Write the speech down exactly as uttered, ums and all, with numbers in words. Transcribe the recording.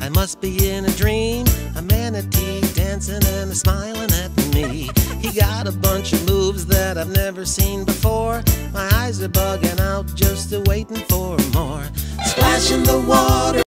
must be in a dream, a manatee dancing and a smiling at me. He got a bunch of moves that I've never seen before. My eyes are bugging out, just a waiting for more. Splash in the water.